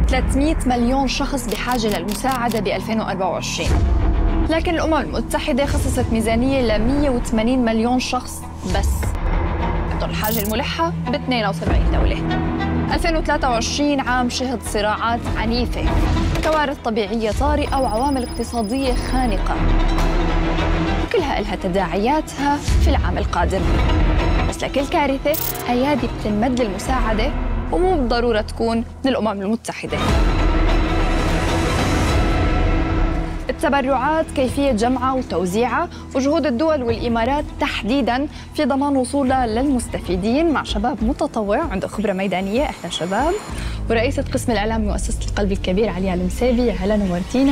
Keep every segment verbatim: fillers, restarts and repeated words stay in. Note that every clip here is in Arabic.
ثلاثمئة مليون شخص بحاجة للمساعدة ب ألفين وأربعة وعشرين، لكن الأمم المتحدة خصصت ميزانية ل مئة وثمانين مليون شخص بس. بتضل الحاجة الملحة ب اثنين وسبعين دولة. ألفين وثلاثة وعشرين عام شهد صراعات عنيفة، كوارث طبيعية طارئة وعوامل اقتصادية خانقة، كلها إلها تداعياتها في العام القادم. بس لكل كارثة أيادي بتنمد للمساعدة، ومو بالضرورة تكون من الأمم المتحدة. التبرعات، كيفية جمعها وتوزيعها، وجهود الدول والإمارات تحديداً في ضمان وصولها للمستفيدين، مع شباب متطوع عنده خبرة ميدانية. أهلا شباب. ورئيسة قسم الإعلام مؤسسة القلب الكبير علياء المسيبي، أهلا نورتينا.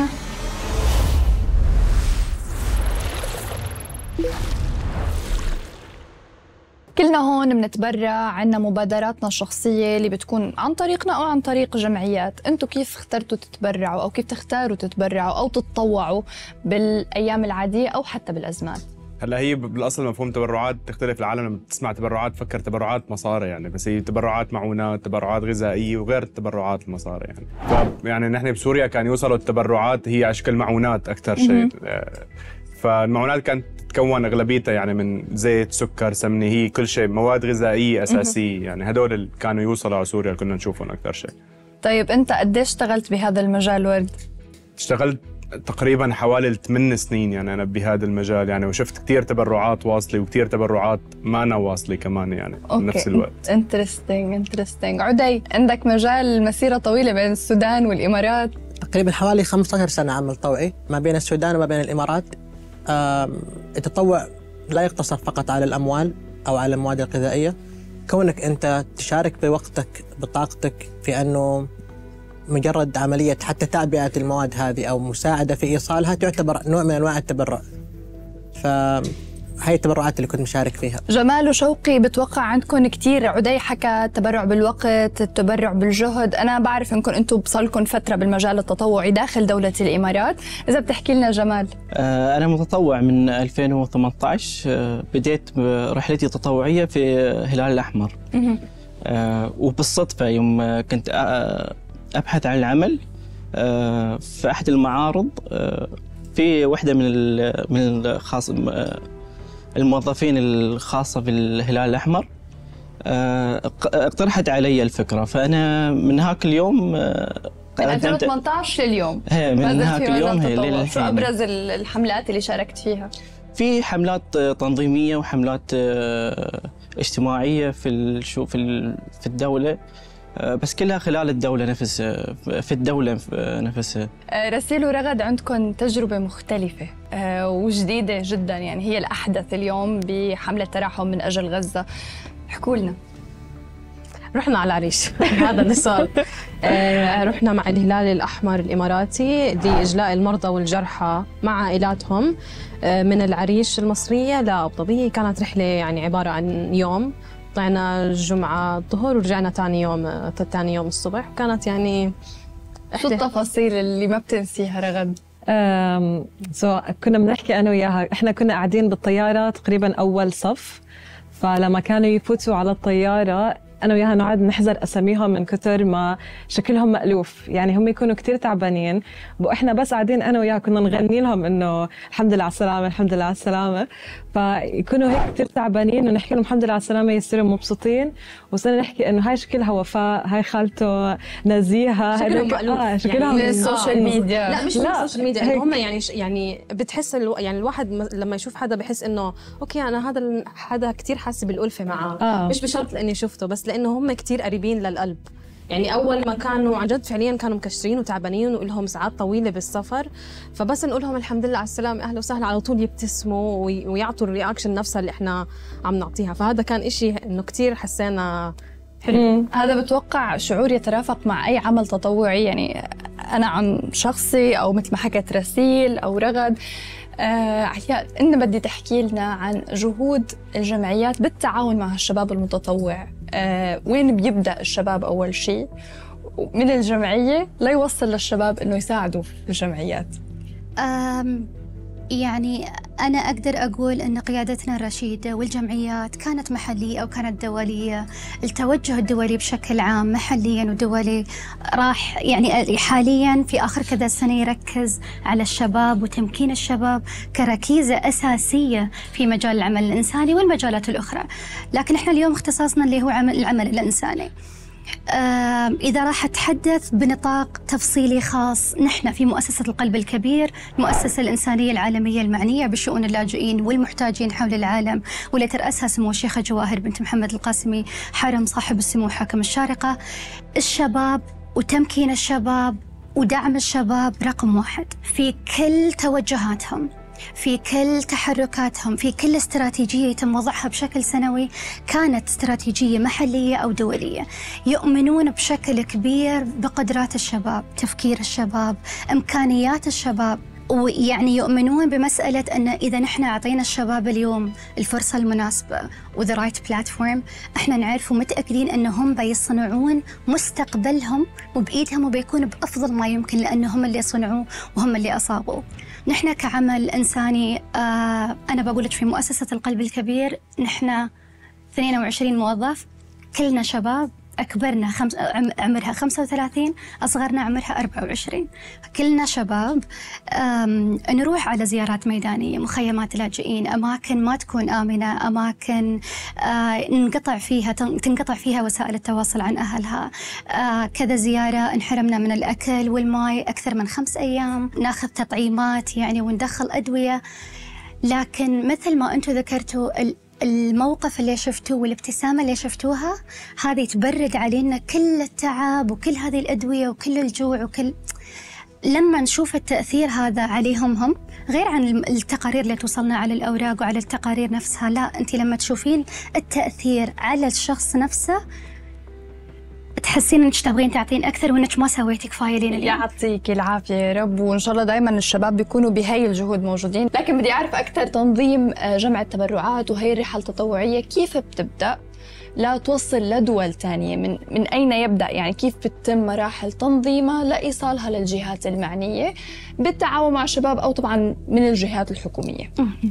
كلنا هون بنتبرع، عنا مبادراتنا الشخصية اللي بتكون عن طريقنا أو عن طريق جمعيات. أنتوا كيف اخترتوا تتبرعوا أو كيف تختاروا تتبرعوا أو تتطوعوا بالأيام العادية أو حتى بالأزمات؟ هلا هي بالاصل مفهوم تبرعات تختلف. العالم لما تسمع تبرعات فكر تبرعات مصاري يعني، بس هي تبرعات معونات، تبرعات غذائيه، وغير التبرعات المصاري يعني. يعني نحن بسوريا كان يوصلوا التبرعات هي على شكل معونات اكثر شيء. فالمعونات كانت تتكون اغلبيتها يعني من زيت، سكر، سمنه، هي كل شيء مواد غذائيه اساسيه يعني. هدول اللي كانوا يوصلوا على سوريا كنا نشوفهم اكثر شيء. طيب انت قديش اشتغلت بهذا المجال ورد؟ اشتغلت تقريبا حوالي ثمان سنين يعني انا بهذا المجال يعني، وشفت كثير تبرعات واصله وكثير تبرعات ما أنا واصله كمان يعني بنفس الوقت. انترستينج انترستينج. عدي، عندك مجال مسيره طويله بين السودان والامارات. تقريبا حوالي خمسة عشر سنه عمل طوعي ما بين السودان وما بين الامارات. التطوع لا يقتصر فقط على الاموال او على المواد الغذائيه، كونك انت تشارك بوقتك بطاقتك في انه مجرد عملية حتى تعبئة المواد هذه أو مساعدة في إيصالها تعتبر نوع من أنواع التبرع. فهي التبرعات اللي كنت مشارك فيها. جمال وشوقي، بتوقع عندكم كتير. عدي حكى التبرع بالوقت، التبرع بالجهد. أنا بعرف إنكم أنتم بصلكم فترة بالمجال التطوعي داخل دولة الإمارات. إذا بتحكي لنا جمال. أنا متطوع من ألفين وثمانية عشر، بديت رحلتي التطوعية في هلال الأحمر. وبالصدفة يوم كنت أبحث عن العمل في أحد المعارض، في واحدة من من الخاص الموظفين الخاصة في الهلال الأحمر اقترحت علي الفكرة، فأنا من هاك اليوم من ألفين وثمانية عشر لليوم. هي من هاك اليوم هي للحين. شو أبرز الحملات اللي شاركت فيها؟ في حملات تنظيمية وحملات اجتماعية في في الدولة، بس كلها خلال الدولة نفسها، في الدولة نفسها. رسيل ورغد، عندكم تجربة مختلفة وجديدة جدا يعني، هي الأحدث اليوم بحملة ترحم من أجل غزة. احكوا لنا. رحنا على العريش هذا اللي صار. رحنا مع الهلال الأحمر الإماراتي لإجلاء المرضى والجرحى مع عائلاتهم من العريش المصرية لأبو ظبي. كانت رحلة يعني عبارة عن يوم، طلعنا الجمعة الظهر ورجعنا ثاني يوم ثاني يوم الصبح. كانت يعني شو التفاصيل اللي ما بتنسيها رغد؟ امم سو كنا بنحكي انا وياها، احنا كنا قاعدين بالطيارة تقريبا اول صف، فلما كانوا يفوتوا على الطيارة أنا وياها نقعد نحذر أساميهم من كتر ما شكلهم مألوف، يعني هم يكونوا كتير تعبانين وإحنا بس قاعدين أنا وياها كنا نغني لهم إنه الحمد لله على السلامة الحمد لله على السلامة، فيكونوا هيك كتير تعبانين ونحكي لهم الحمد لله على السلامة يصيروا مبسوطين، وصرنا نحكي إنه هاي شكلها وفاء، هاي خالته نزيهة، شكلهم مألوف آه شكلهم يعني من السوشيال ميديا. لا مش من السوشيال ميديا، إنه هم يعني يعني بتحس الو... يعني الواحد لما يشوف حدا بحس إنه أوكي أنا هذا حدا كتير حاسس بالألفة معه، آه. مش بشرط لأني شفته بس لأنه هم كتير قريبين للقلب. يعني أول ما كانوا عن جد فعلياً كانوا مكشرين وتعبانين ولهم ساعات طويلة بالسفر، فبس نقول لهم الحمد لله على السلامة أهلا وسهلا على طول يبتسموا ويعطوا الرياكشن نفسها اللي إحنا عم نعطيها. فهذا كان إشي إنه كتير حسينا حلو. هذا بتوقع شعور يترافق مع أي عمل تطوعي، يعني أنا عن شخصي أو مثل ما حكت رسيل أو رغد. آه علياء، إن بدي تحكي لنا عن جهود الجمعيات بالتعاون مع الشباب المتطوع. آه وين بيبدأ الشباب أول شيء من الجمعية ليوصل للشباب إنه يساعدوا في الجمعيات؟ يعني أنا أقدر أقول أن قيادتنا الرشيدة والجمعيات كانت محلية أو كانت دولية. التوجه الدولي بشكل عام محليا ودولي راح يعني حاليا في آخر كذا سنة يركز على الشباب وتمكين الشباب كركيزة أساسية في مجال العمل الإنساني والمجالات الأخرى. لكن إحنا اليوم اختصاصنا اللي هو عمل العمل الإنساني. آه إذا راح أتحدث بنطاق تفصيلي خاص، نحن في مؤسسة القلب الكبير، المؤسسة الإنسانية العالمية المعنية بشؤون اللاجئين والمحتاجين حول العالم، والتي ترأسها سمو الشيخة جواهر بنت محمد القاسمي حرم صاحب السمو حاكم الشارقة. الشباب وتمكين الشباب ودعم الشباب رقم واحد في كل توجهاتهم، في كل تحركاتهم، في كل استراتيجية يتم وضعها بشكل سنوي، كانت استراتيجية محلية أو دولية. يؤمنون بشكل كبير بقدرات الشباب، تفكير الشباب، إمكانيات الشباب، ويعني يؤمنون بمسألة أن إذا نحن أعطينا الشباب اليوم الفرصة المناسبة وذا رايت بلاتفورم، إحنا نعرف ومتأكدين أنهم بيصنعون مستقبلهم وبإيدهم وبيكون بأفضل ما يمكن، لأنهم اللي صنعوه وهم اللي أصابوه. نحن كعمل إنساني آه أنا بقولك في مؤسسة القلب الكبير نحن اثنين وعشرين موظف، كلنا شباب، أكبرنا خمس عمرها خمسة وثلاثين، أصغرنا عمرها أربعة وعشرين، كلنا شباب. نروح على زيارات ميدانية، مخيمات لاجئين، أماكن ما تكون آمنة، أماكن آه ننقطع فيها تنقطع فيها وسائل التواصل عن أهلها. آه كذا زيارة انحرمنا من الأكل والماء أكثر من خمس أيام، ناخذ تطعيمات يعني وندخل أدوية. لكن مثل ما أنتم ذكرتوا، الموقف اللي شفتوه والابتسامة اللي شفتوها هذه تبرد علينا كل التعب وكل هذه الأدوية وكل الجوع وكل. لما نشوف التأثير هذا عليهم هم، غير عن التقارير اللي توصلنا على الأوراق وعلى التقارير نفسها، لا أنت لما تشوفين التأثير على الشخص نفسه تحسين انك تبغين تعطين اكثر وانك ما سويتي كفايه لين اليوم. يعطيك العافيه يا رب، وان شاء الله دائما الشباب بيكونوا بهي الجهود موجودين. لكن بدي اعرف اكثر، تنظيم جمع التبرعات وهي الرحله التطوعيه كيف بتبدا لا توصل لدول ثانيه؟ من من اين يبدا؟ يعني كيف بتتم مراحل تنظيمها لايصالها للجهات المعنيه بالتعاون مع الشباب او طبعا من الجهات الحكوميه؟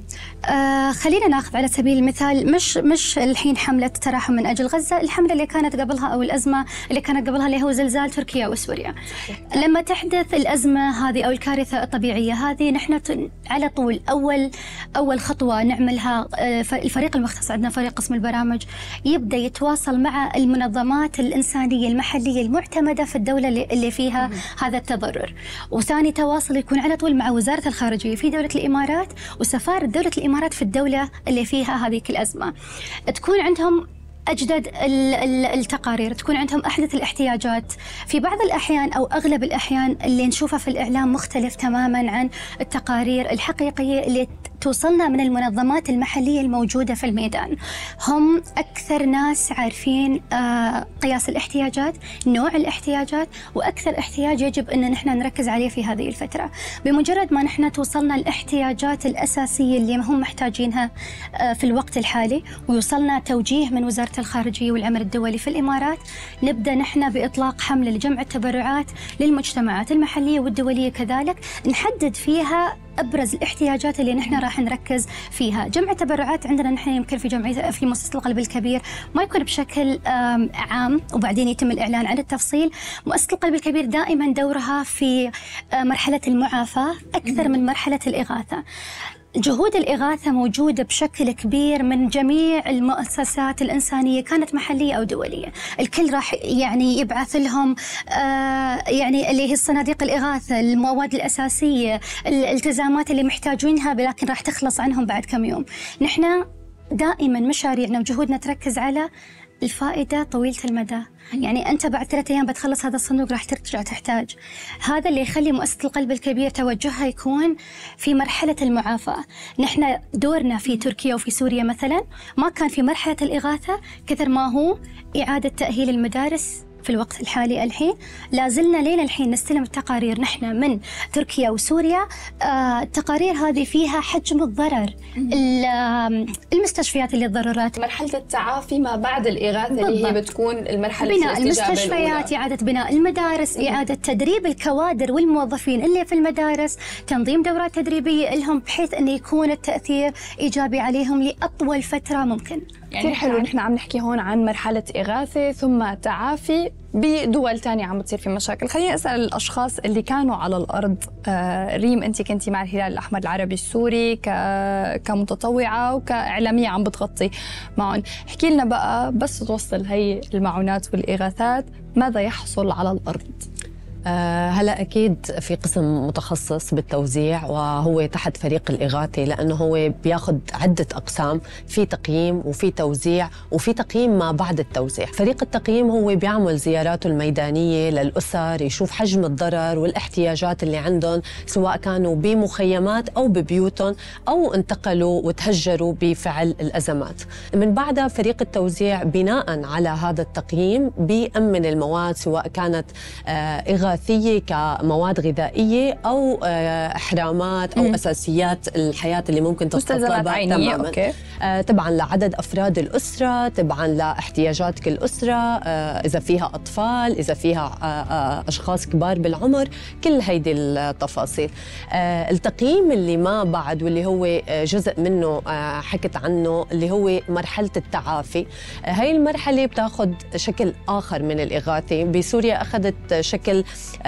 آه خلينا ناخذ على سبيل المثال مش مش الحين حمله تراحم من اجل غزه، الحمله اللي كانت قبلها او الازمه اللي كانت قبلها اللي هو زلزال تركيا وسوريا. لما تحدث الازمه هذه او الكارثه الطبيعيه هذه، نحن على طول اول اول خطوه نعملها الفريق المختص، عندنا فريق قسم البرامج، يبدا يتواصل مع المنظمات الانسانيه المحليه المعتمده في الدوله اللي فيها هذا التضرر. وثاني تواصل يكون على طول مع وزاره الخارجيه في دوله الامارات وسفاره دوله الامارات في الدوله اللي فيها هذه الازمه. تكون عندهم أجدد التقارير، تكون عندهم أحدث الاحتياجات. في بعض الأحيان أو أغلب الأحيان اللي نشوفها في الإعلام مختلف تماماً عن التقارير الحقيقية اللي توصلنا من المنظمات المحلية الموجودة في الميدان. هم أكثر ناس عارفين آه قياس الاحتياجات، نوع الاحتياجات، وأكثر احتياج يجب أن نحن نركز عليه في هذه الفترة. بمجرد ما نحن توصلنا الاحتياجات الأساسية اللي هم محتاجينها آه في الوقت الحالي، ويوصلنا توجيه من وزارة الخارجية والعمل الدولي في الإمارات، نبدأ نحن بإطلاق حملة لجمع التبرعات للمجتمعات المحلية والدولية كذلك، نحدد فيها أبرز الاحتياجات اللي نحن راح نركز فيها. جمع التبرعات عندنا نحن يمكن في جمعية في مؤسسة القلب الكبير ما يكون بشكل عام وبعدين يتم الإعلان عن التفصيل. مؤسسة القلب الكبير دائما دورها في مرحلة المعافاة أكثر من مرحلة الإغاثة. جهود الإغاثة موجودة بشكل كبير من جميع المؤسسات الإنسانية كانت محلية أو دولية. الكل راح يعني يبعث لهم آه يعني اللي هي صناديق الإغاثة، المواد الأساسية، الالتزامات اللي محتاجينها لكن راح تخلص عنهم بعد كم يوم. نحن دائما مشاريعنا وجهودنا تركز على الفائدة طويلة المدى. يعني أنت بعد ثلاثة أيام بتخلص هذا الصندوق راح ترجع تحتاج. هذا اللي يخلي مؤسسة القلب الكبير توجهها يكون في مرحلة المعافاة. نحن دورنا في تركيا وفي سوريا مثلا ما كان في مرحلة الإغاثة كثر ما هو إعادة تأهيل المدارس في الوقت الحالي الحين لا زلنا لين الحين نستلم التقارير نحن من تركيا وسوريا. آه التقارير هذه فيها حجم الضرر، المستشفيات اللي تضررت، مرحلة التعافي ما بعد الإغاثة اللي هي بتكون المرحلة بناء المستشفيات، إعادة بناء المدارس، إعادة تدريب الكوادر والموظفين اللي في المدارس، تنظيم دورات تدريبية لهم بحيث أن يكون التأثير إيجابي عليهم لأطول فترة ممكن. يعني كثير حلو نحن عم نحكي هون عن مرحلة إغاثة ثم تعافي بدول تانية عم بتصير في مشاكل. خليني أسأل الأشخاص اللي كانوا على الأرض. آه ريم، أنت كنتي مع الهلال الأحمر العربي السوري ك... كمتطوعة وكإعلامية عم بتغطي معهم، احكي لنا بقى بس توصل هي المعونات والإغاثات ماذا يحصل على الأرض؟ آه هلا اكيد في قسم متخصص بالتوزيع وهو تحت فريق الاغاثه، لانه هو بياخذ عده اقسام، في تقييم وفي توزيع وفي تقييم ما بعد التوزيع. فريق التقييم هو بيعمل زياراته الميدانيه للاسر، يشوف حجم الضرر والاحتياجات اللي عندهم، سواء كانوا بمخيمات او ببيوتهم او انتقلوا وتهجروا بفعل الازمات. من بعدها فريق التوزيع بناء على هذا التقييم بيأمن المواد، سواء كانت آه إغاثة كمواد غذائية أو إحرامات أو مم. أساسيات الحياة اللي ممكن تتطلبها تماماً. أوكي. آه طبعاً لعدد أفراد الأسرة، طبعاً لاحتياجات كل أسرة، آه إذا فيها أطفال، إذا فيها آه آه أشخاص كبار بالعمر، كل هيدي التفاصيل. آه التقييم اللي ما بعد واللي هو جزء منه آه حكت عنه اللي هو مرحلة التعافي. آه هاي المرحلة بتاخد شكل آخر من الإغاثة. بسوريا أخذت شكل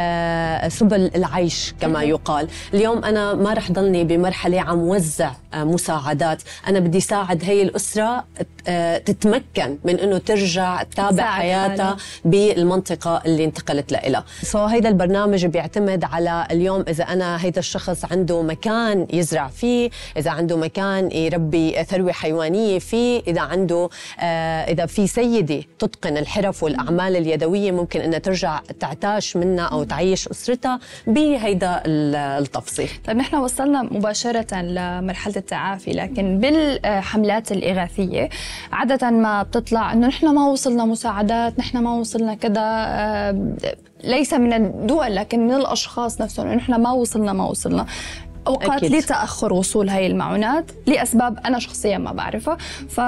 آه سبل العيش كما يقال. اليوم أنا ما رح ضلني بمرحلة عم وزع آه مساعدات، أنا بدي ساعد هي الأسرة آه تتمكن من أنه ترجع تتابع حياتها بالمنطقة اللي انتقلت لها. سو هيدا البرنامج بيعتمد على اليوم إذا أنا هيدا الشخص عنده مكان يزرع فيه، إذا عنده مكان يربي ثروة حيوانية فيه، إذا عنده آه إذا في سيدة تتقن الحرف والأعمال اليدوية ممكن أنها ترجع تعتاش منها أو تعيش أسرتها بهيدا التفصيل. طيب نحن وصلنا مباشرة لمرحلة التعافي، لكن بالحملات الإغاثية عادة ما بتطلع إنه نحن ما وصلنا مساعدات، نحن ما وصلنا كذا، ليس من الدول لكن من الأشخاص نفسهم، إنه نحن ما وصلنا ما وصلنا أوقات أكيد. لتأخر وصول هاي المعونات لأسباب أنا شخصيا ما بعرفها. ف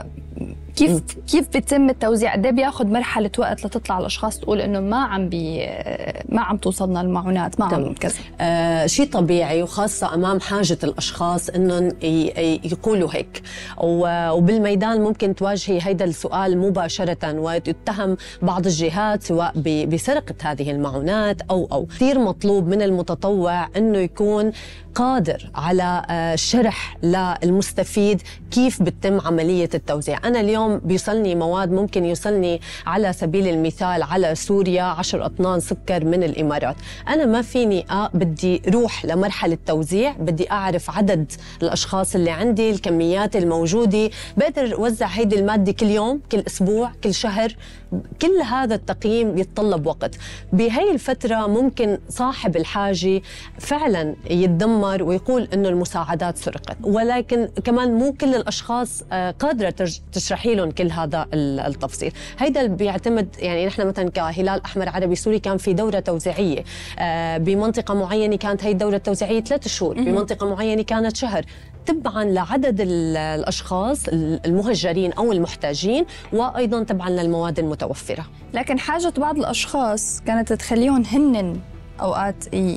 كيف م. كيف بيتم التوزيع؟ قد ايه بياخذ مرحله وقت لتطلع الاشخاص تقول انه ما عم بي ما عم توصلنا المعونات، ما عم كذا؟ آه شيء طبيعي، وخاصه امام حاجه الاشخاص انهم يقولوا هيك. وبالميدان ممكن تواجهي هيدا السؤال مباشره وتتهم بعض الجهات سواء بسرقه هذه المعونات او او كثير مطلوب من المتطوع انه يكون قادر على شرح للمستفيد كيف بتتم عمليه التوزيع. انا اليوم بيوصلني مواد، ممكن يوصلني على سبيل المثال على سوريا عشر أطنان سكر من الإمارات، أنا ما فيني أ بدي روح لمرحلة توزيع، بدي أعرف عدد الأشخاص اللي عندي، الكميات الموجودة، بقدر أوزع هيدي المادة كل يوم، كل أسبوع، كل شهر. كل هذا التقييم يتطلب وقت. بهي الفترة ممكن صاحب الحاجة فعلا يتذمر ويقول إنه المساعدات سرقت، ولكن كمان مو كل الأشخاص قادرة تشرحي لهم كل هذا التفصيل. هيدا بيعتمد، يعني نحن مثلا كهلال أحمر عربي سوري كان في دورة توزيعية بمنطقة معينة، كانت هي الدورة التوزيعية ثلاث شهور، بمنطقة معينة كانت شهر، تبعاً لعدد الأشخاص المهجرين أو المحتاجين، وأيضاً تبعاً للمواد المتوفرة. لكن حاجة بعض الأشخاص كانت تخليهم هنن أوقات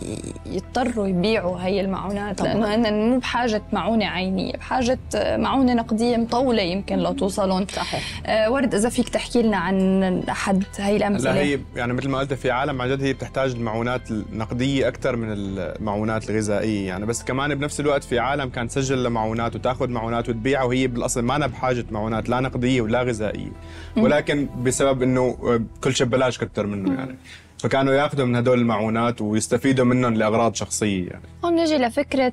يضطروا يبيعوا هي المعونات طبعاً. لأنه هن مو بحاجة معونة عينية، بحاجة معونة نقدية مطولة يمكن لو توصلون. صحيح. آه ورد، إذا فيك تحكي لنا عن أحد هي الأمثلة. لا هي يعني مثل ما قلت في عالم عن جد هي بتحتاج المعونات النقدية أكثر من المعونات الغذائية يعني، بس كمان بنفس الوقت في عالم كانت تسجل لمعونات وتاخذ معونات وتبيعها وهي بالأصل ما أنا بحاجة معونات لا نقدية ولا غذائية، ولكن بسبب إنه كل شيء ببلاش كتر منه يعني، فكانوا ياخذوا من هدول المعونات ويستفيدوا منهم لأغراض شخصية يعني. هون نجي لفكرة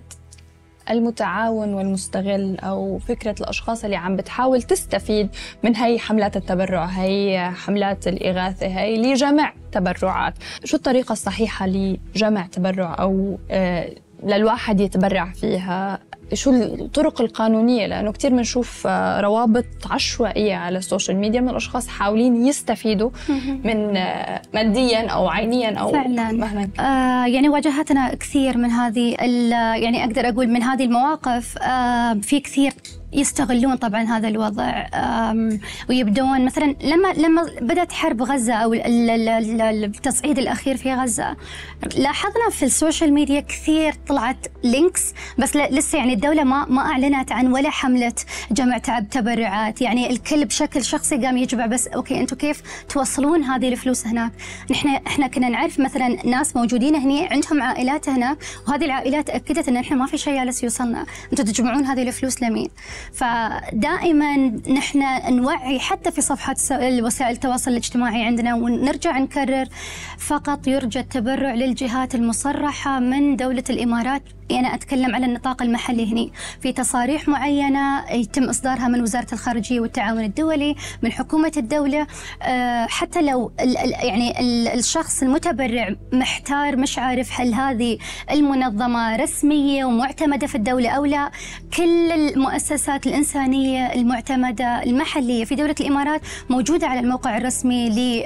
المتعاون والمستغل، أو فكرة الأشخاص اللي عم بتحاول تستفيد من هي حملات التبرع، هي حملات الإغاثة، هي لجمع تبرعات. شو الطريقة الصحيحة لجمع تبرع أو آه للواحد يتبرع فيها؟ شو الطرق القانونية، لأنه كتير بنشوف روابط عشوائية على السوشيال ميديا من الأشخاص حاولين يستفيدوا من ماديا أو عينيا أو فعلا. مهما كان. آه يعني واجهتنا كثير من هذه، يعني أقدر أقول من هذه المواقف. آه في كثير يستغلون طبعا هذا الوضع، ويبدون مثلا لما لما بدأت حرب غزة أو التصعيد الأخير في غزة، لاحظنا في السوشيال ميديا كثير طلعت لينكس، بس لسه يعني الدولة ما ما أعلنت عن ولا حملة جمع تبرعات. يعني الكل بشكل شخصي قام يجمع، بس أوكي أنتم كيف توصلون هذه الفلوس هناك؟ نحن إحنا كنا نعرف مثلا ناس موجودين هنا عندهم عائلات هناك، وهذه العائلات أكدت إن إحنا ما في شيء جالس يوصلنا، أنتم تجمعون هذه الفلوس لمين؟ فدائما نحن نوعي حتى في صفحات وسائل التواصل الاجتماعي عندنا، ونرجع نكرر فقط يرجى التبرع للجهات المصرحة من دولة الإمارات. أنا أتكلم على النطاق المحلي هنا، في تصاريح معينة يتم إصدارها من وزارة الخارجية والتعاون الدولي، من حكومة الدولة. حتى لو يعني الشخص المتبرع محتار مش عارف هل هذه المنظمة رسمية ومعتمدة في الدولة أو لا، كل المؤسسات الإنسانية المعتمدة المحلية في دولة الإمارات موجودة على الموقع الرسمي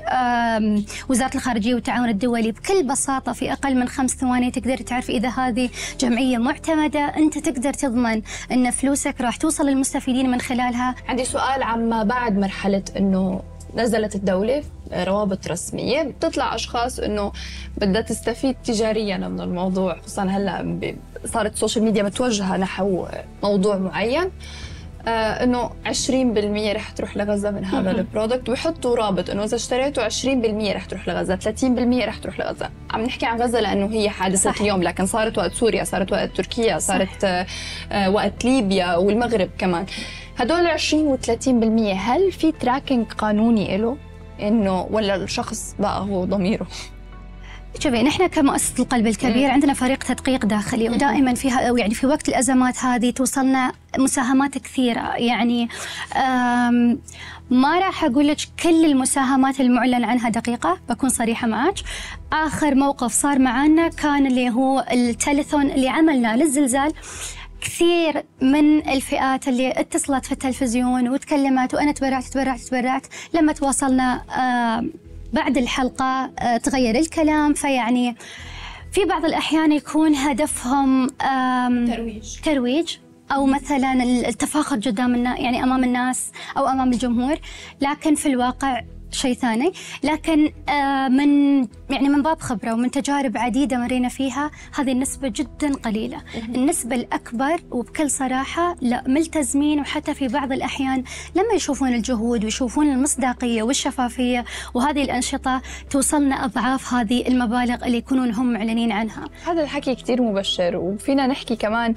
لوزارة الخارجية والتعاون الدولي. بكل بساطة في أقل من خمس ثواني تقدر تعرف إذا هذه جمعية معتمدة، أنت تقدر تضمن أن فلوسك راح توصل للمستفيدين من خلالها. عندي سؤال عما بعد مرحلة أنه نزلت الدولة روابط رسمية، بتطلع أشخاص أنه بدها تستفيد تجاريا من الموضوع، خصوصا هلأ صارت السوشيال ميديا متوجهة نحو موضوع معين، آه انه عشرين بالمية رح تروح لغزة من هذا البرودكت، ويحطوا رابط انه اذا اشتريته عشرين بالمية رح تروح لغزة، ثلاثين بالمية رح تروح لغزة. عم نحكي عن غزة لانه هي حادثة صحيح. اليوم، لكن صارت وقت سوريا، صارت وقت تركيا، صارت آه آه وقت ليبيا والمغرب كمان. هدول عشرين و ثلاثين بالمية هل في تراكنج قانوني له انه، ولا الشخص بقى هو ضميره؟ شوفي، نحن كمؤسسة القلب الكبير عندنا فريق تدقيق داخلي، ودائما فيها يعني في وقت الأزمات هذه توصلنا مساهمات كثيرة. يعني ما راح أقول لك كل المساهمات المعلن عنها دقيقة، بكون صريحة معك. آخر موقف صار معنا كان اللي هو التليثون اللي عملنا للزلزال. كثير من الفئات اللي اتصلت في التلفزيون وتكلمت وأنا تبرعت تبرعت تبرعت، لما تواصلنا بعد الحلقة تغير الكلام. فيعني في بعض الأحيان يكون هدفهم ترويج ترويج أو مثلا التفاخر قدام الناس، يعني أمام الناس أو أمام الجمهور، لكن في الواقع شيء ثاني. لكن من يعني من باب خبرة ومن تجارب عديدة مرينا فيها، هذه النسبة جدا قليلة. النسبة الأكبر وبكل صراحة لا ملتزمين، وحتى في بعض الأحيان لما يشوفون الجهود ويشوفون المصداقية والشفافية وهذه الأنشطة توصلنا أضعاف هذه المبالغ اللي يكونون هم معلنين عنها. هذا الحكي كتير مبشر. وفينا نحكي كمان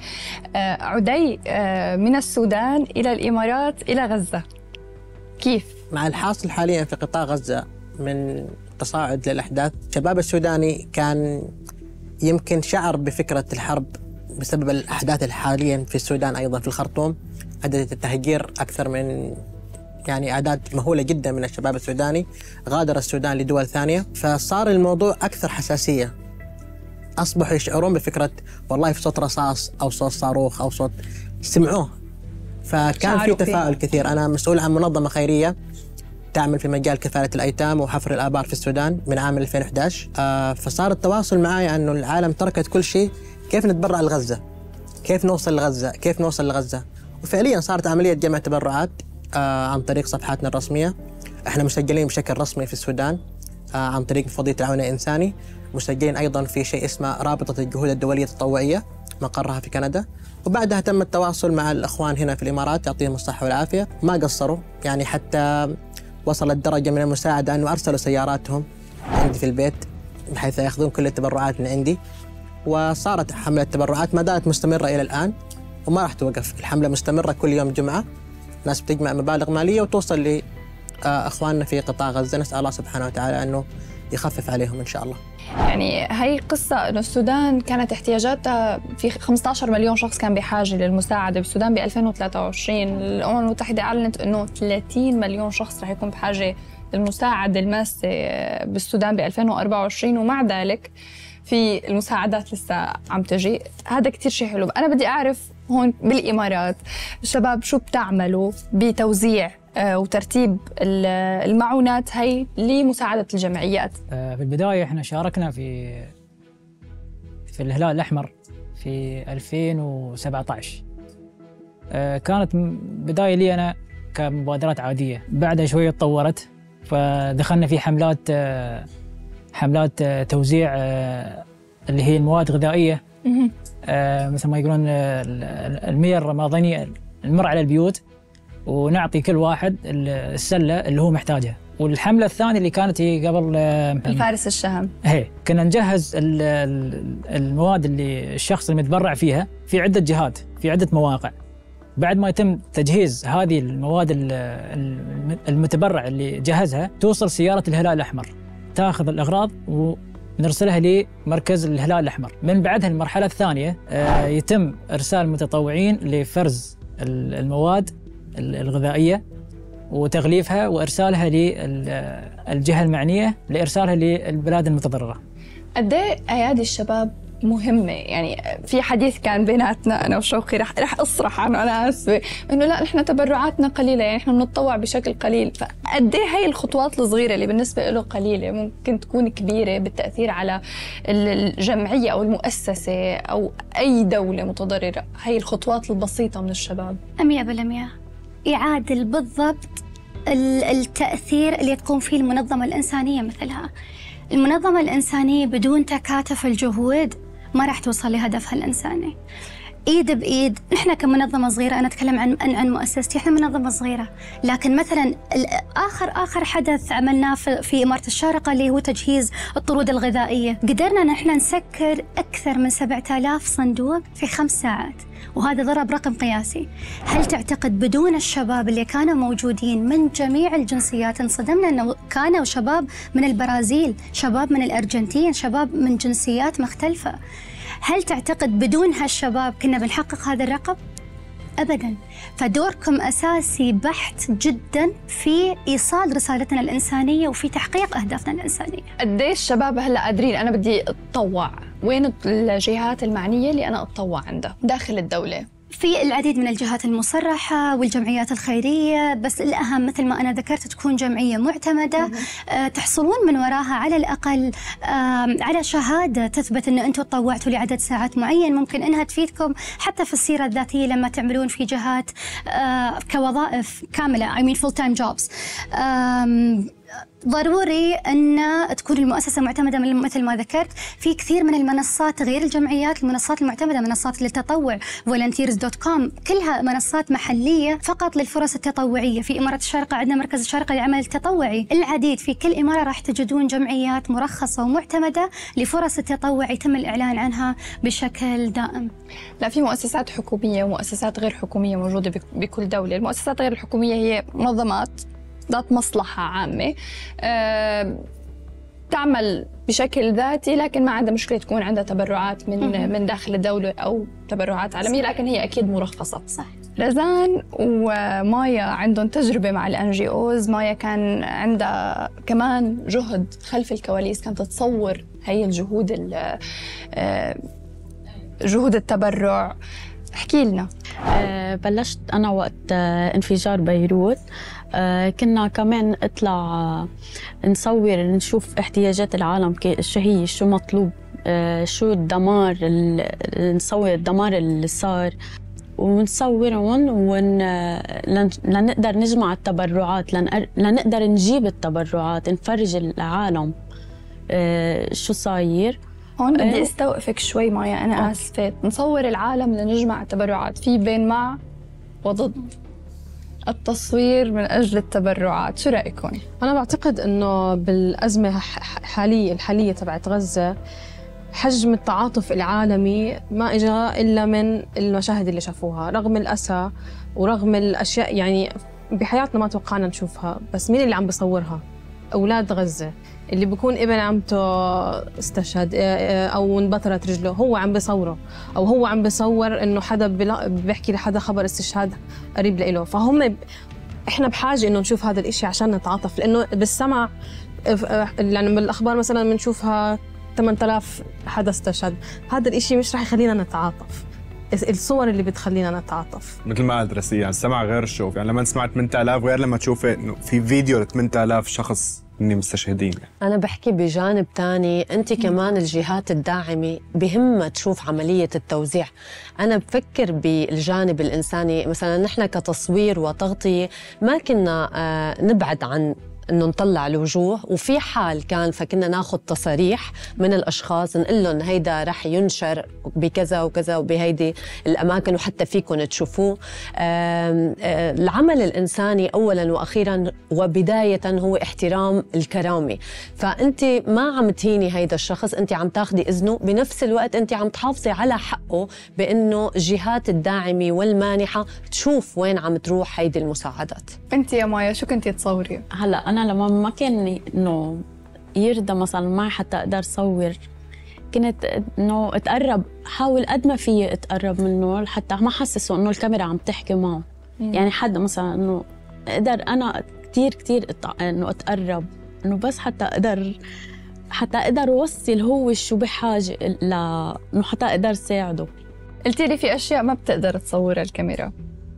عدي من السودان إلى الإمارات إلى غزة، كيف؟ مع الحاصل حاليا في قطاع غزة من تصاعد للأحداث، الشباب السوداني كان يمكن شعر بفكرة الحرب بسبب الأحداث الحاليا في السودان، أيضا في الخرطوم أدت التهجير أكثر من يعني أعداد مهولة جدا من الشباب السوداني غادر السودان لدول ثانية. فصار الموضوع أكثر حساسية، أصبحوا يشعرون بفكرة والله في صوت رصاص أو صوت صاروخ أو صوت سمعوه. فكان في تفاعل كثير. أنا مسؤول عن منظمة خيرية تعمل في مجال كفالة الأيتام وحفر الآبار في السودان من عام ألفين وإحدى عشر. آه فصار التواصل معي أنه العالم تركت كل شيء، كيف نتبرع لغزة، كيف نوصل لغزة، كيف نوصل لغزة. وفعليا صارت عملية جمع تبرعات آه عن طريق صفحاتنا الرسمية. احنا مسجلين بشكل رسمي في السودان آه عن طريق مفوضية التعاون الإنساني، مسجلين أيضا في شيء اسمه رابطة الجهود الدولية التطوعية مقرها في كندا. وبعدها تم التواصل مع الأخوان هنا في الإمارات يعطيهم الصحة والعافية، ما قصروا يعني، حتى وصلت درجة من المساعدة أنه أرسلوا سياراتهم عندي في البيت بحيث يأخذون كل التبرعات من عندي. وصارت حملة تبرعات ما زالت مستمرة إلى الآن وما راح توقف. الحملة مستمرة كل يوم جمعة، ناس بتجمع مبالغ مالية وتوصل لأخواننا في قطاع غزة. نسأل الله سبحانه وتعالى أنه يخفف عليهم إن شاء الله. يعني هي قصة إنه السودان كانت احتياجاتها في خمسة عشر مليون شخص كان بحاجة للمساعدة بالسودان ب ألفين وثلاثة وعشرين. الأمم المتحدة أعلنت إنه ثلاثين مليون شخص رح يكون بحاجة للمساعدة الماسة بالسودان ب ألفين وأربعة وعشرين، ومع ذلك في المساعدات لسه عم تجي. هذا كتير شيء حلو. أنا بدي أعرف هون بالإمارات الشباب شو بتعملوا بتوزيع وترتيب المعونات هي لمساعدة الجمعيات؟ في البداية احنا شاركنا في في الهلال الأحمر في ألفين وسبعة عشر. كانت بداية لي أنا كمبادرات عادية، بعدها شوية تطورت فدخلنا في حملات حملات توزيع اللي هي المواد الغذائية، مثل ما يقولون المياه الرمضانية، نمر على البيوت ونعطي كل واحد السلة اللي هو محتاجها. والحملة الثانية اللي كانت هي قبل الفارس الشهم، هي كنا نجهز المواد اللي الشخص المتبرع فيها في عدة جهات في عدة مواقع. بعد ما يتم تجهيز هذه المواد المتبرع اللي جهزها توصل سيارة الهلال الأحمر تاخذ الأغراض ونرسلها لمركز الهلال الأحمر. من بعدها المرحلة الثانية يتم إرسال متطوعين لفرز المواد الغذائية وتغليفها وإرسالها للجهة المعنية لإرسالها للبلاد المتضررة. قد ايه أيادي الشباب مهمة؟ يعني في حديث كان بيناتنا أنا وشوقي، رح رح أصرح عنه، أنا آسفة، إنه لا نحن تبرعاتنا قليلة، يعني نحن بنتطوع بشكل قليل. فقد ايه هي الخطوات الصغيرة اللي بالنسبة له قليلة ممكن تكون كبيرة بالتأثير على الجمعية أو المؤسسة أو أي دولة متضررة؟ هي الخطوات البسيطة من الشباب مية بالمية يعادل بالضبط التأثير اللي تقوم فيه المنظمة الإنسانية مثلها. المنظمة الإنسانية بدون تكاتف الجهود ما راح توصل لهدفها الإنساني. إيد بإيد، نحن كمنظمة صغيرة، أنا أتكلم عن عن مؤسستي، إحنا منظمة صغيرة، لكن مثلا آخر آخر حدث عملناه في, في إمارة الشارقة اللي هو تجهيز الطرود الغذائية، قدرنا نحن نسكر أكثر من سبعة آلاف صندوق في خمس ساعات، وهذا ضرب رقم قياسي. هل تعتقد بدون الشباب اللي كانوا موجودين من جميع الجنسيات، انصدمنا أنه كانوا شباب من البرازيل، شباب من الأرجنتين، شباب من جنسيات مختلفة، هل تعتقد بدون هالشباب كنا بنحقق هذا الرقم؟ أبداً. فدوركم أساسي بحت جداً في إيصال رسالتنا الإنسانية وفي تحقيق أهدافنا الإنسانية. قديش الشباب هلأ قادرين؟ أنا بدي أتطوع، وين الجهات المعنية اللي أنا أتطوع عندها داخل الدولة؟ في العديد من الجهات المصرحة والجمعيات الخيرية، بس الأهم مثل ما أنا ذكرت تكون جمعية معتمدة آه تحصلون من وراها على الأقل آه على شهادة تثبت أنه أنتم تطوعتوا لعدد ساعات معين، ممكن أنها تفيدكم حتى في السيرة الذاتية لما تعملون في جهات آه كوظائف كاملة I mean full time jobs. آه ضروري أن تكون المؤسسة معتمدة مثل ما ذكرت في كثير من المنصات غير الجمعيات، المنصات المعتمدة منصات للتطوع volunteers دوت كوم كلها منصات محلية فقط للفرص التطوعية. في إمارة الشارقة عندنا مركز الشارقة للعمل التطوعي، العديد في كل إمارة راح تجدون جمعيات مرخصة ومعتمدة لفرص التطوع يتم الإعلان عنها بشكل دائم. لا، في مؤسسات حكومية ومؤسسات غير حكومية موجودة بكل دولة. المؤسسات غير الحكومية هي منظمات ذات مصلحة عامة أه تعمل بشكل ذاتي، لكن ما عندها مشكلة تكون عندها تبرعات من من داخل الدولة أو تبرعات عالمية، لكن هي أكيد مرخصة. صح. رزان ومايا عندهم تجربة مع الان جي اوز. مايا كان عندها كمان جهد خلف الكواليس، كانت تصور هي الجهود جهود التبرع. احكي لنا. أه بلشت أنا وقت أه انفجار بيروت، أه كنا كمان اطلع نصور نشوف احتياجات العالم شو هي، شو مطلوب، أه شو الدمار، نصور الدمار اللي صار ونصورهم ون... لن... لنقدر نجمع التبرعات، لن... لنقدر نجيب التبرعات، نفرج العالم أه شو صاير. هون بدي استوقفك شوي مايا، أنا آسفة. نصور العالم لنجمع التبرعات، في بين مع وضد التصوير من أجل التبرعات، شو رأيكم؟ أنا بعتقد إنه بالأزمة حالية الحالية تبعت غزة حجم التعاطف العالمي ما إجا إلا من المشاهد اللي شافوها، رغم الأسى ورغم الأشياء يعني بحياتنا ما توقعنا نشوفها، بس مين اللي عم بيصورها؟ أولاد غزة، اللي بيكون ابن عمته استشهد او انبترت رجله هو عم بيصوره، او هو عم بيصور انه حدا بيحكي لحدا خبر استشهاد قريب له. فهم احنا بحاجه انه نشوف هذا الاشي عشان نتعاطف، لانه بالسمع يعني بالاخبار مثلا بنشوفها ثمانية آلاف حدا استشهد، هذا الاشي مش رح يخلينا نتعاطف. الصور اللي بتخلينا نتعاطف. مثل ما قالت رسية، السمع غير الشوف، يعني لما تسمع ثمانية آلاف غير لما تشوف انه في فيديو ل ثمانية آلاف شخص اني مستشهدين. أنا بحكي بجانب تاني، أنت كمان الجهات الداعمة بهمها تشوف عملية التوزيع. أنا بفكر بالجانب الإنساني، مثلا نحن كتصوير وتغطية ما كنا آه نبعد عن إنه نطلع الوجوه، وفي حال كان فكنا ناخذ تصاريح من الأشخاص نقول لهم هيدا رح ينشر بكذا وكذا وبهيدي الأماكن وحتى فيكم تشوفوه. العمل الإنساني أولاً وأخيراً وبداية هو احترام الكرامة، فأنت ما عم تهيني هيدا الشخص، أنت عم تاخدي إذنه، بنفس الوقت أنت عم تحافظي على حقه بأنه الجهات الداعمة والمانحة تشوف وين عم تروح هيدي المساعدات. أنت يا مايا شو كنتي تصوري؟ هلا أنا لما ما كان إنه يرضى مثلا معي حتى أقدر صور، كنت إنه أتقرب، حاول قد ما فيي أتقرب منه حتى ما حسسه إنه الكاميرا عم تحكي معه. مم. يعني حد مثلا إنه أقدر أنا كتير كتير إنه أتقرب، إنه بس حتى أقدر حتى أقدر أوصل هو شو بحاجة ل إنه حتى أقدر ساعده. قلتي لي في أشياء ما بتقدر تصورها الكاميرا،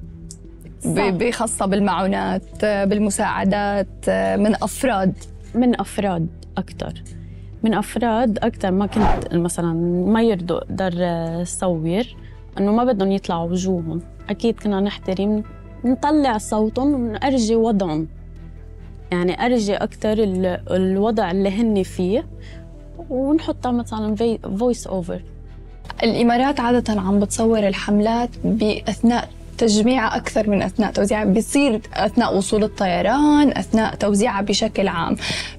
بخاصة بالمعونات، بالمساعدات، من أفراد من أفراد أكتر من أفراد أكتر ما كنت مثلا ما يرضوا أقدر صور، إنه ما بدهم يطلعوا وجوههم. أكيد كنا نحترم، نطلع صوتهم ونأرجي وضعهم، يعني أرجي أكتر الوضع اللي هن فيه ونحطها مثلا فويس أوفر. الإمارات عادة عم بتصور الحملات بأثناء تجميعها أكثر من أثناء توزيعها، بيصير أثناء وصول الطيران، أثناء توزيعها بشكل عام.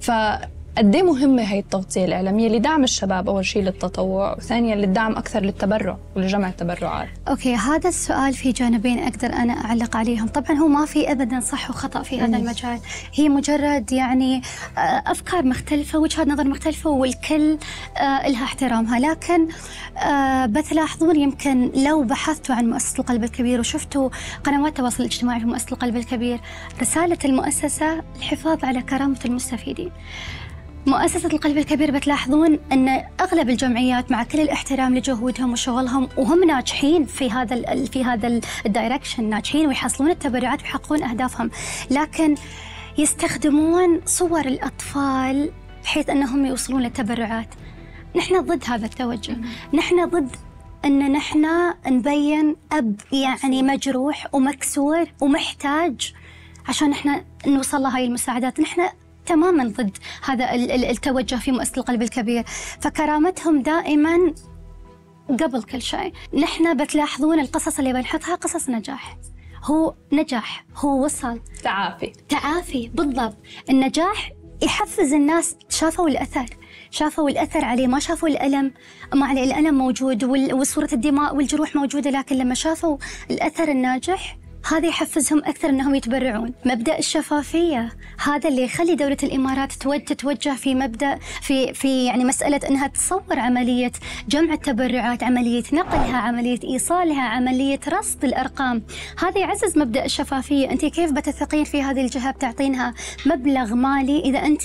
فقد ايه مهمة هي التغطية الإعلامية لدعم الشباب أول شيء للتطوع، وثانيا للدعم أكثر للتبرع ولجمع التبرعات؟ أوكي، هذا السؤال في جانبين أقدر أنا أعلق عليهم. طبعا هو ما في أبدا صح وخطأ في هذا المجال، هي مجرد يعني أفكار مختلفة، وجهات نظر مختلفة، والكل لها احترامها. لكن بتلاحظون يمكن لو بحثتوا عن مؤسسة القلب الكبير وشفتوا قنوات التواصل الاجتماعي في مؤسسة القلب الكبير، رسالة المؤسسة الحفاظ على كرامة المستفيدين. مؤسسة القلب الكبير بتلاحظون أن أغلب الجمعيات مع كل الاحترام لجهودهم وشغلهم وهم ناجحين في هذا في هذا الدايركشن، ناجحين ويحصلون التبرعات ويحققون أهدافهم، لكن يستخدمون صور الأطفال بحيث أنهم يوصلون للتبرعات. نحن ضد هذا التوجه، نحن ضد أن نحن نبين أب يعني مجروح ومكسور ومحتاج عشان نحن نوصل له هاي المساعدات. نحن تماماً ضد هذا التوجه في مؤسسة القلب الكبير، فكرامتهم دائماً قبل كل شيء. نحن بتلاحظون القصص اللي بنحطها قصص نجاح، هو نجاح، هو وصل، تعافي تعافي بالضبط. النجاح يحفز الناس، شافوا الأثر، شافوا الأثر عليه، ما شافوا الألم. ما عليه الألم موجود وصورة الدماء والجروح موجودة، لكن لما شافوا الأثر الناجح هذا يحفزهم أكثر أنهم يتبرعون. مبدأ الشفافية هذا اللي يخلي دولة الإمارات تتوجه في مبدأ في في يعني مسألة أنها تصور عملية جمع التبرعات، عملية نقلها، عملية إيصالها، عملية رصد الأرقام. هذا يعزز مبدأ الشفافية. أنت كيف بتثقين في هذه الجهة بتعطينها مبلغ مالي إذا أنت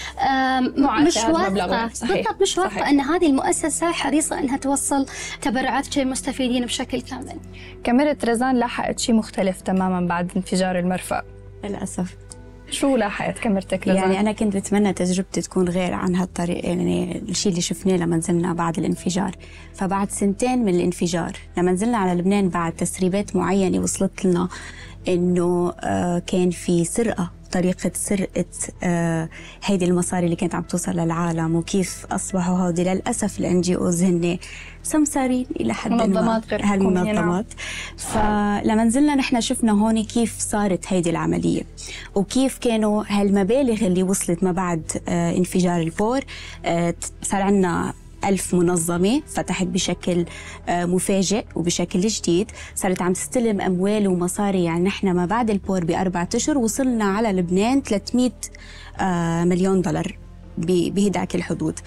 مش واثقة بالضبط، مش واثقة أن هذه المؤسسة حريصة أنها توصل تبرعات للمستفيدين بشكل كامل. كاميرا رزان لاحقت شيء مختلف تماماً بعد انفجار المرفأ للأسف. شو لاحقت كاميرتك رزان؟ يعني أنا كنت بتمنى تجربتي تكون غير عن هالطريق، يعني الشيء اللي شفناه لما نزلنا بعد الانفجار. فبعد سنتين من الانفجار لما نزلنا على لبنان، بعد تسريبات معينة وصلت لنا إنه آه كان في سرقة، طريقة سرقة آه هيدي المصاري اللي كانت عم توصل للعالم، وكيف أصبحوا هودي للأسف الان جي اوز هن سمسارين إلى حد ما، منظمات غير هالمنظمات. فلما نزلنا نحن شفنا هون كيف صارت هيدي العملية، وكيف كانوا هالمبالغ اللي وصلت ما بعد آه انفجار البور. آه صار عنا ألف منظمة فتحت بشكل مفاجئ وبشكل جديد، صارت عم تستلم أموال ومصاري. يعني نحن ما بعد البور بأربعة أشهر وصلنا على لبنان ثلاثمئة مليون دولار بهداك الحدود.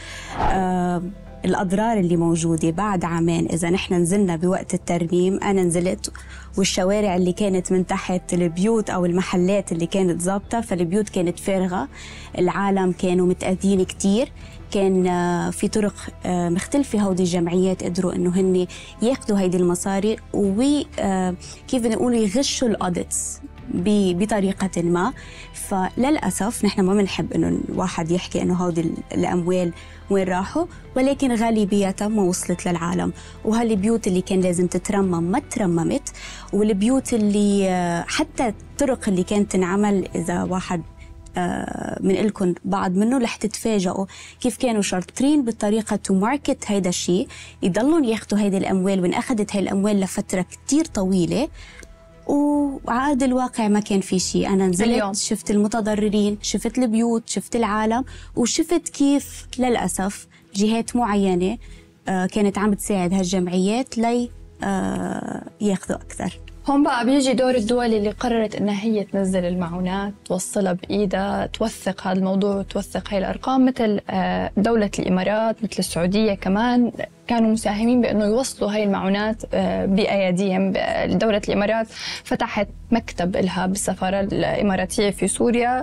الأضرار اللي موجودة بعد عامين، إذا نحن نزلنا بوقت الترميم، أنا نزلت والشوارع اللي كانت من تحت البيوت أو المحلات اللي كانت ضابطة، فالبيوت كانت فارغة، العالم كانوا متأذين كتير، كان في طرق مختلفة هودي الجمعيات قدروا إنه هن ياخدوا هيدي المصاري وكيف نقول يغشوا الأوديتس بطريقة ما. فللأسف نحن ما بنحب إنه الواحد يحكي إنه هودي الأموال وين راحوا، ولكن غالبيتها ما وصلت للعالم. وهالبيوت اللي كان لازم تترمم ما ترممت، والبيوت اللي حتى الطرق اللي كانت تنعمل، إذا واحد من إلكم بعض منه رح تتفاجئوا كيف كانوا شاطرين بالطريقة تو ماركت هيدا الشيء، يضلون ياخدوا هيدي الأموال، وإن أخذت هاي الأموال لفترة كتير طويلة وعاد الواقع ما كان في شيء. أنا نزلت اليوم. شفت المتضررين، شفت البيوت، شفت العالم، وشفت كيف للأسف جهات معينة كانت عم بتساعد هالجمعيات لي ياخدوا أكثر. هون بقى بيجي دور الدول اللي قررت انها هي تنزل المعونات، توصلها بايدها، توثق هذا الموضوع وتوثق هاي الارقام، مثل دولة الامارات، مثل السعودية كمان كانوا مساهمين بانه يوصلوا هاي المعونات باياديهم. دولة الامارات فتحت مكتب لها بالسفارة الاماراتية في سوريا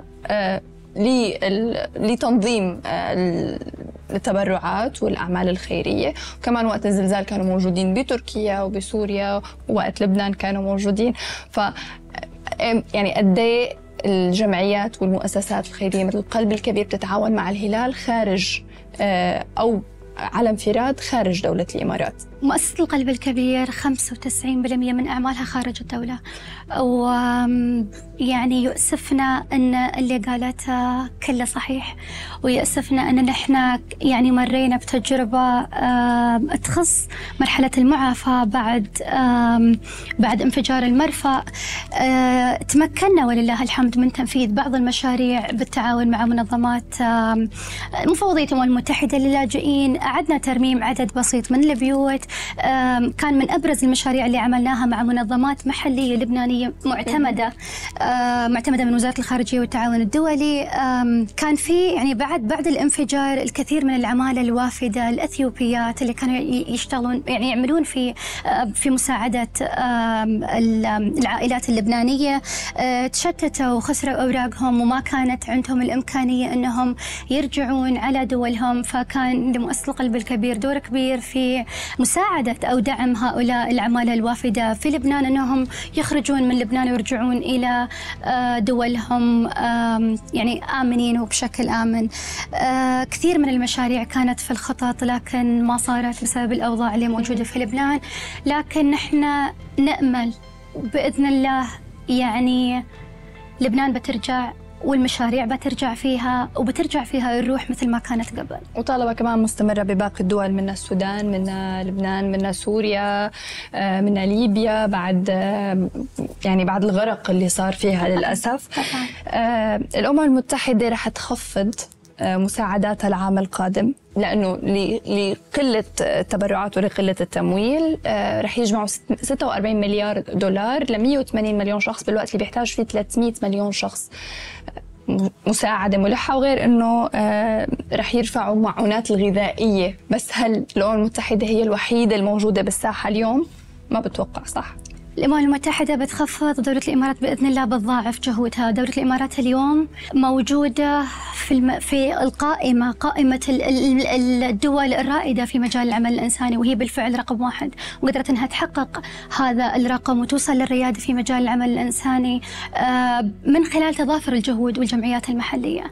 لتنظيم التبرعات والأعمال الخيرية، وكمان وقت الزلزال كانوا موجودين بتركيا وبسوريا، ووقت لبنان كانوا موجودين. ف يعني قد ايه الجمعيات والمؤسسات الخيرية مثل القلب الكبير بتتعاون مع الهلال خارج أو على انفراد خارج دولة الإمارات. مؤسسة القلب الكبير خمسة وتسعين بالمئة من أعمالها خارج الدولة، ويعني يؤسفنا أن اللي قالتها كله صحيح، ويؤسفنا أن نحن يعني مرينا بتجربة تخص مرحلة المعافاة بعد بعد انفجار المرفأ. تمكنا ولله الحمد من تنفيذ بعض المشاريع بالتعاون مع منظمات مفوضية الأمم المتحدة للاجئين. أعدنا ترميم عدد بسيط من البيوت، كان من أبرز المشاريع اللي عملناها مع منظمات محلية لبنانية معتمدة معتمدة من وزارة الخارجية والتعاون الدولي. كان في يعني بعد بعد الانفجار الكثير من العمالة الوافدة الأثيوبيات اللي كانوا يشتغلون يعني يعملون في في مساعدة العائلات اللبنانية تشتتوا وخسروا أوراقهم، وما كانت عندهم الإمكانية أنهم يرجعون على دولهم. فكان لمؤسسة القلب الكبير دور كبير في مساعدة أو دعم هؤلاء العمالة الوافدة في لبنان أنهم يخرجون من لبنان ويرجعون إلى دولهم يعني آمنين وبشكل آمن. كثير من المشاريع كانت في الخطط لكن ما صارت بسبب الأوضاع اللي موجودة في لبنان، لكن نحن نأمل بإذن الله يعني لبنان بترجع والمشاريع بترجع فيها وبترجع فيها الروح مثل ما كانت قبل. وطالبة كمان مستمرة بباقي الدول، من السودان، من لبنان، من سوريا، من ليبيا، بعد يعني بعد الغرق اللي صار فيها للأسف. الأمم المتحدة رح تخفض مساعداتها العام القادم لأنه لقلة التبرعات ولقلة التمويل. رح يجمعوا ستة وأربعين مليار دولار ل مئة وثمانين مليون شخص بالوقت اللي بيحتاج فيه ثلاثمئة مليون شخص مساعدة ملحة، وغير أنه رح يرفعوا معونات الغذائية. بس هل الأمم المتحدة هي الوحيدة الموجودة بالساحة اليوم؟ ما بتوقع، صح؟ الأمم المتحدة بتخفض، دولة الإمارات بإذن الله بتضاعف جهودها. دولة الإمارات اليوم موجودة في الم... في القائمة قائمة الدول الرائدة في مجال العمل الإنساني، وهي بالفعل رقم واحد، وقدرت أنها تحقق هذا الرقم وتوصل للريادة في مجال العمل الإنساني من خلال تضافر الجهود والجمعيات المحلية.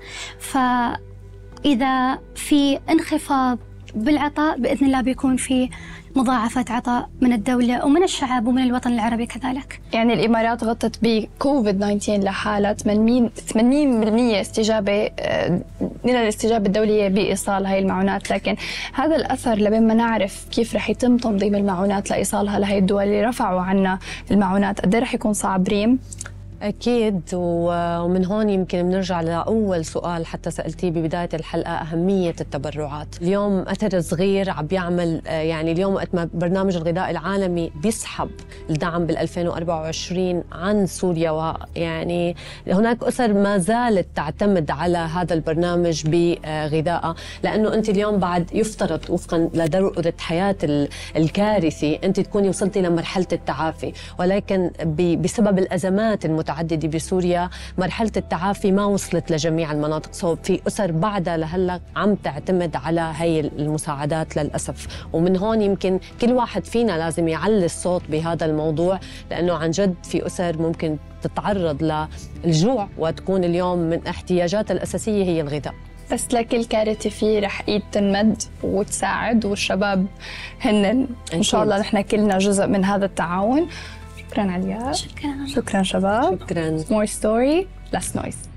فإذا في انخفاض بالعطاء بإذن الله بيكون في مضاعفة عطاء من الدولة ومن الشعب ومن الوطن العربي كذلك. يعني الإمارات غطت بكوفيد تسعة عشر لحالة ثمانين بالمئة استجابة من الاستجابة الدولية بإيصال هاي المعونات، لكن هذا الأثر لبين ما نعرف كيف رح يتم تنظيم المعونات لإيصالها لهي الدول اللي رفعوا عنا المعونات، قد رح يكون صعب ريم؟ أكيد. ومن هون يمكن بنرجع لأول سؤال حتى سألتيه ببداية الحلقة، أهمية التبرعات. اليوم أثر صغير عم بيعمل، يعني اليوم وقت ما برنامج الغذاء العالمي بيسحب الدعم بال ألفين وأربعة وعشرين عن سوريا، ويعني هناك أسر ما زالت تعتمد على هذا البرنامج بغذائها، لأنه أنت اليوم بعد يفترض وفقا لدرجة حياة الكارثي أنت تكوني وصلتي لمرحلة التعافي، ولكن بسبب الأزمات المتعددة متعددة بسوريا مرحلة التعافي ما وصلت لجميع المناطق، سو في أسر بعدها لهلا عم تعتمد على هي المساعدات للأسف. ومن هون يمكن كل واحد فينا لازم يعلي الصوت بهذا الموضوع، لأنه عن جد في أسر ممكن تتعرض للجوع وتكون اليوم من احتياجاتها الأساسية هي الغذاء. بس لكل كارثة فيه رح ايد تنمد وتساعد، والشباب هن ان شاء الله نحن كلنا جزء من هذا التعاون. شكرا عليا. شكرا شكرا شباب. شكرا. More story less noise.